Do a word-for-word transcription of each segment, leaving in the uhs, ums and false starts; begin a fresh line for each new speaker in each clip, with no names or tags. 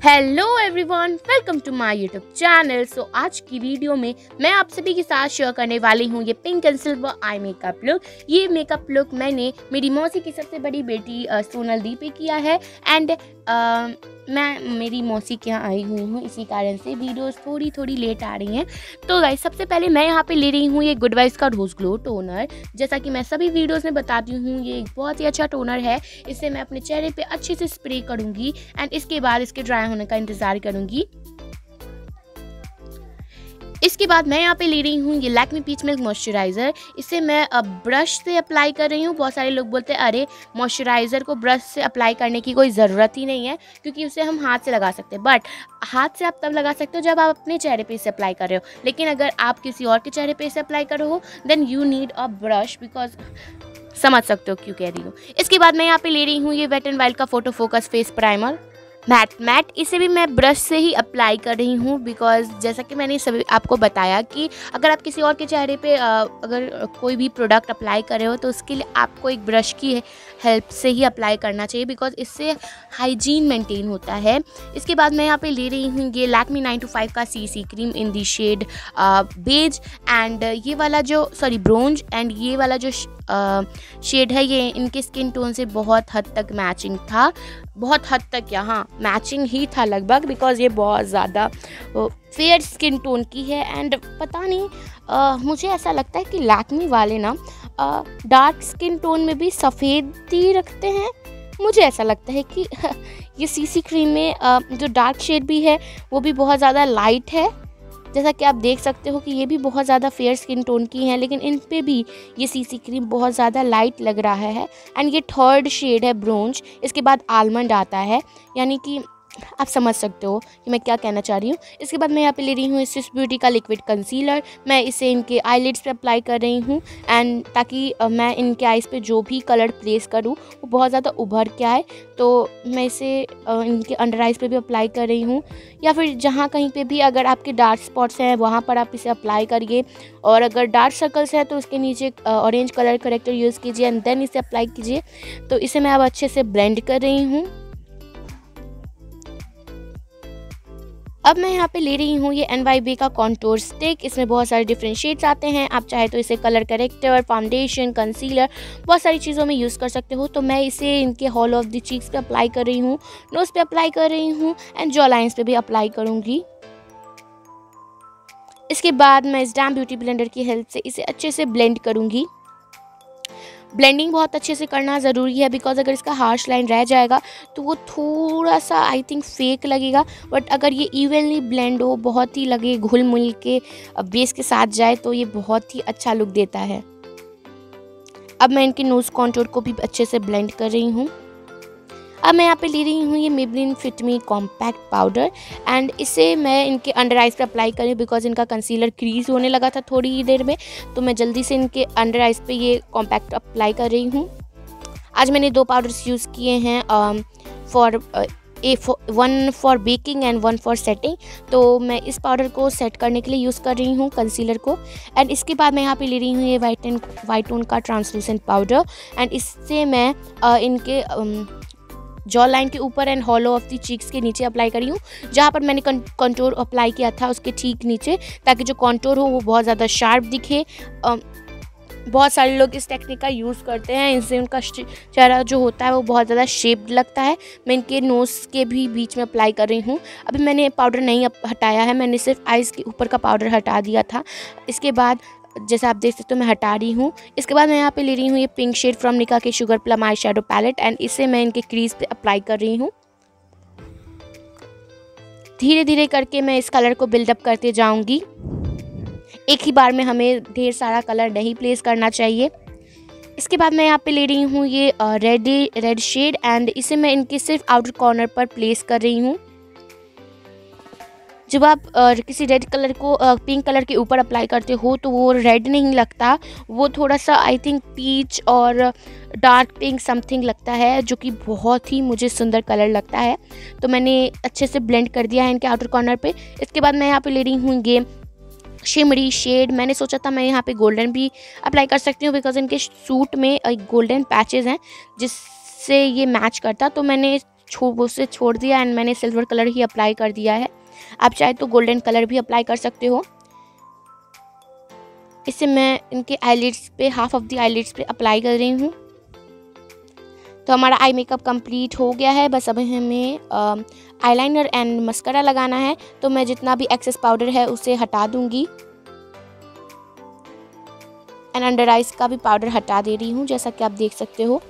Hello everyone, welcome to my YouTube channel. So आज की video में मैं आप सभी के साथ शेयर करने वाली हूँ ये pink and silver eye makeup look. ये मेकअप लुक मैंने मेरी मौसी की सबसे बड़ी बेटी अ, सोनल दी पे किया है एंड मैं मेरी मौसी के यहाँ आई हुई हूँ, इसी कारण से वीडियोस थोड़ी थोड़ी लेट आ रही हैं। तो गाइस, सबसे पहले मैं यहाँ पे ले रही हूँ ये गुड वाइब्स का रोज़ ग्लो टोनर। जैसा कि मैं सभी वीडियोस में बताती हूँ, ये एक बहुत ही अच्छा टोनर है। इसे मैं अपने चेहरे पे अच्छे से स्प्रे करूँगी एंड इसके बाद इसके ड्राई होने का इंतज़ार करूँगी। इसके बाद मैं यहाँ पे ले रही हूँ ये लैक्मे पीच मिल्क मॉइस्चराइज़र। इसे मैं अब ब्रश से अप्लाई कर रही हूँ। बहुत सारे लोग बोलते हैं अरे मॉइस्चराइज़र को ब्रश से अप्लाई करने की कोई ज़रूरत ही नहीं है, क्योंकि उसे हम हाथ से लगा सकते हैं। बट हाथ से आप तब लगा सकते हो जब आप अपने चेहरे पे इसे अप्लाई कर रहे हो, लेकिन अगर आप किसी और के चेहरे पे इसे अप्लाई कर रहे हो then you need a brush, because समझ सकते हो क्यों कह रही हूँ। इसके बाद मैं यहाँ पे ले रही हूँ ये वेट एंड वाइल्ड का photo focus face primer matte matte इसे भी मैं ब्रश से ही अप्लाई कर रही हूँ, बिकॉज जैसा कि मैंने सभी आपको बताया कि अगर आप किसी और के चेहरे पे अगर कोई भी प्रोडक्ट अप्लाई कर रहे हो तो उसके लिए आपको एक ब्रश की हेल्प से ही अप्लाई करना चाहिए, बिकॉज इससे हाइजीन मेंटेन होता है। इसके बाद मैं यहाँ पे ले रही हूँ ये लैक्मे नाइन टू फाइव का C C cream in the shade beige and ये वाला जो सॉरी ब्रोंज एंड ये वाला जो शेड है ये इनके स्किन टोन से बहुत हद तक मैचिंग था। बहुत हद तक यहाँ मैचिंग ही था लगभग, बिकॉज ये बहुत ज़्यादा फेयर स्किन टोन की है एंड पता नहीं आ, मुझे ऐसा लगता है कि लैक्मे वाले ना डार्क स्किन टोन में भी सफ़ेदी रखते हैं। मुझे ऐसा लगता है कि ये सीसी क्रीम में आ, जो डार्क शेड भी है वो भी बहुत ज़्यादा लाइट है। जैसा कि आप देख सकते हो कि ये भी बहुत ज़्यादा फेयर स्किन टोन की हैं, लेकिन इन पे भी ये सीसी क्रीम बहुत ज़्यादा लाइट लग रहा है एंड ये थर्ड शेड है ब्रोंज। इसके बाद आलमंड आता है, यानी कि आप समझ सकते हो कि मैं क्या कहना चाह रही हूँ। इसके बाद मैं यहाँ पे ले रही हूँ स्विस ब्यूटी का लिक्विड कंसीलर। मैं इसे इनके आईलिड्स पे अप्लाई कर रही हूँ एंड ताकि मैं इनके आईज़ पे जो भी कलर प्लेस करूँ वो बहुत ज़्यादा उभर के आए, तो मैं इसे इनके अंडर आइज़ पे भी अप्लाई कर रही हूँ, या फिर जहाँ कहीं पे भी अगर आपके डार्क स्पॉट्स हैं वहाँ पर आप इसे अप्लाई करिए। और अगर डार्क सर्कल्स है तो उसके नीचे ऑरेंज कलर करेक्टर यूज़ कीजिए एंड देन इसे अप्लाई कीजिए। तो इसे मैं अब अच्छे से ब्लेंड कर रही हूँ। अब मैं यहाँ पे ले रही हूँ ये एन वाई बी का कॉन्टूर स्टिक। इसमें बहुत सारे डिफरेंट शेड्स आते हैं, आप चाहे तो इसे कलर करेक्टर, फाउंडेशन, कंसीलर बहुत सारी चीज़ों में यूज़ कर सकते हो। तो मैं इसे इनके हॉल ऑफ द चीक्स पे अप्लाई कर रही हूँ, नोज़ पे अप्लाई कर रही हूँ एंड जॉ लाइन्स पे भी अप्लाई करूँगी। इसके बाद मैं इस डैम ब्यूटी ब्लेंडर की हेल्प से इसे अच्छे से ब्लेंड करूँगी। ब्लेंडिंग बहुत अच्छे से करना ज़रूरी है, बिकॉज अगर इसका हार्श लाइन रह जाएगा तो वो थोड़ा सा आई थिंक फेक लगेगा। बट अगर ये इवनली ब्लेंड हो, बहुत ही लगे घुल मिल के बेस के साथ जाए, तो ये बहुत ही अच्छा लुक देता है। अब मैं इनके नोज़ कॉन्टूर को भी अच्छे से ब्लेंड कर रही हूँ। अब मैं यहाँ पे ले रही हूँ ये Maybelline fit me compact powder and इसे मैं इनके अंडर आइज़ पे अप्लाई करी, बिकॉज इनका कंसीलर क्रीज होने लगा था थोड़ी ही देर में, तो मैं जल्दी से इनके अंडर आइज़ पे ये कॉम्पैक्ट अप्लाई कर रही हूँ। आज मैंने दो पाउडर्स यूज़ किए हैं for a one for baking and one for setting. तो मैं इस पाउडर को सेट करने के लिए यूज़ कर रही हूँ कंसीलर को। एंड इसके बाद मैं यहाँ पे ले रही हूँ ये वाइट एंड वाइट टोन का ट्रांसलूसेंट पाउडर एंड इससे मैं uh, इनके um, जॉ लाइन के ऊपर and hollow of the cheeks के नीचे अप्लाई करी हूँ, जहाँ पर मैंने कंटूर अप्लाई किया था उसके ठीक नीचे, ताकि जो कंटूर हो वो बहुत ज़्यादा शार्प दिखे। बहुत सारे लोग इस टेक्निक का यूज़ करते हैं, इससे उनका चेहरा जो होता है वो बहुत ज़्यादा शेप्ड लगता है। मैं इनके नोज़ के भी बीच में अप्लाई कर रही हूँ। अभी मैंने पाउडर नहीं हटाया है, मैंने सिर्फ आइज़ के ऊपर का पाउडर हटा दिया था। इसके बाद जैसा आप देख सकते हो मैं हटा रही हूँ। इसके बाद मैं यहाँ पे ले रही हूँ ये पिंक शेड फ्रॉम निका के sugar plum eye shadow palette and इसे मैं इनके क्रीज पे अप्लाई कर रही हूँ। धीरे धीरे करके मैं इस कलर को बिल्डअप करते जाऊँगी, एक ही बार में हमें ढेर सारा कलर नहीं प्लेस करना चाहिए। इसके बाद मैं यहाँ पे ले रही हूँ ये रेड रेड शेड एंड इसे मैं इनके सिर्फ आउटर कॉर्नर पर प्लेस कर रही हूँ। जब आप आ, किसी रेड कलर को आ, पिंक कलर के ऊपर अप्लाई करते हो तो वो रेड नहीं लगता, वो थोड़ा सा आई थिंक पीच और डार्क पिंक समथिंग लगता है, जो कि बहुत ही मुझे सुंदर कलर लगता है। तो मैंने अच्छे से ब्लेंड कर दिया है इनके आउटर कॉर्नर पे। इसके बाद मैं यहाँ पे ले रही हूँ ये शिमरी शेड। मैंने सोचा था मैं यहाँ पे गोल्डन भी अप्लाई कर सकती हूँ, बिकॉज इनके सूट में गोल्डन पैचेस हैं जिससे ये मैच करता, तो मैंने छो उसे छोड़ दिया एंड मैंने सिल्वर कलर ही अप्लाई कर दिया है। आप चाहे तो गोल्डन कलर भी अप्लाई कर सकते हो। इसे मैं इनके आईलिड्स पे, हाफ ऑफ द आईलिड्स पे अप्लाई कर रही हूँ। तो हमारा आई मेकअप कंप्लीट हो गया है। बस अब हमें आईलाइनर एंड मस्करा लगाना है। तो मैं जितना भी एक्सेस पाउडर है उसे हटा दूंगी एंड अंडर आइज का भी पाउडर हटा दे रही हूँ, जैसा कि आप देख सकते हो।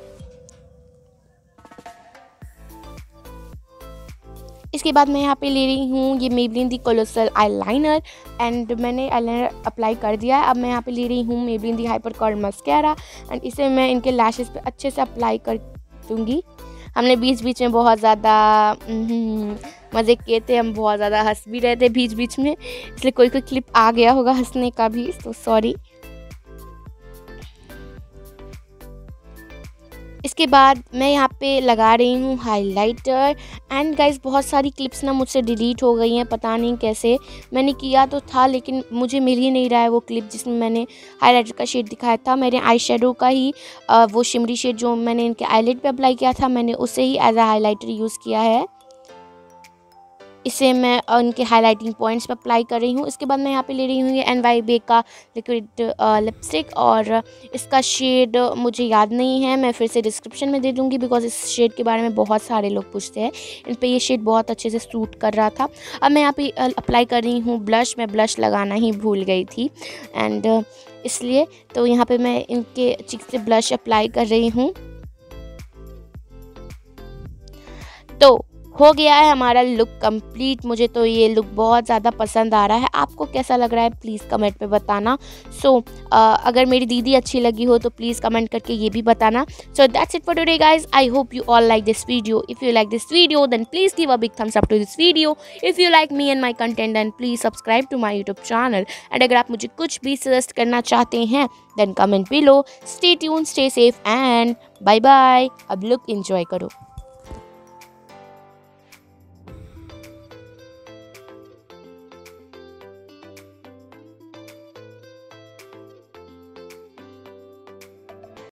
इसके बाद मैं यहाँ पे ले रही हूँ ये Maybelline the colossal eyeliner and मैंने आईलाइनर अप्लाई कर दिया है। अब मैं यहाँ पे ले रही हूँ Maybelline the hyper curl mascara and इसे मैं इनके लैशेस पे अच्छे से अप्लाई कर दूँगी। हमने बीच बीच में बहुत ज़्यादा मज़े किए थे, हम बहुत ज़्यादा हंस भी रहे थे बीच बीच में, इसलिए कोई कोई क्लिप आ गया होगा हंसने का भी, तो सॉरी। इसके बाद मैं यहाँ पे लगा रही हूँ हाइलाइटर एंड गाइस बहुत सारी क्लिप्स ना मुझसे डिलीट हो गई हैं, पता नहीं कैसे। मैंने किया तो था लेकिन मुझे मिल ही नहीं रहा है वो क्लिप जिसमें मैंने हाइलाइटर का शेड दिखाया था। मेरे आई शेडो का ही आ, वो शिमरी शेड जो मैंने इनके आईलिड पे अप्लाई किया था, मैंने उसे ही एज अ हाइलाइटर यूज़ किया है। इसे मैं उनके हाइलाइटिंग पॉइंट्स पे अप्लाई कर रही हूँ। इसके बाद मैं यहाँ पे ले रही हूँ ये एन वाई बे का लिक्विड लिपस्टिक और इसका शेड मुझे याद नहीं है, मैं फिर से डिस्क्रिप्शन में दे दूँगी बिकॉज इस शेड के बारे में बहुत सारे लोग पूछते हैं। इन पे ये शेड बहुत अच्छे से सूट कर रहा था। अब मैं यहाँ पे अप्लाई कर रही हूँ ब्लश। मैं ब्लश लगाना ही भूल गई थी एंड इसलिए तो यहाँ पर मैं इनके चिक से ब्लश अप्लाई कर रही हूँ। तो हो गया है हमारा लुक कंप्लीट। मुझे तो ये लुक बहुत ज़्यादा पसंद आ रहा है। आपको कैसा लग रहा है प्लीज़ कमेंट में बताना। सो so, uh, अगर मेरी दीदी अच्छी लगी हो तो प्लीज़ कमेंट करके ये भी बताना। So that's it for today guys. I hope you all like this video. If you like this video then please give a big thumbs up to this video. If you like me and my content then please subscribe to my YouTube channel and अगर आप मुझे कुछ भी suggest करना चाहते हैं then comment below. Stay tune, stay safe and bye bye. अब look enjoy करो।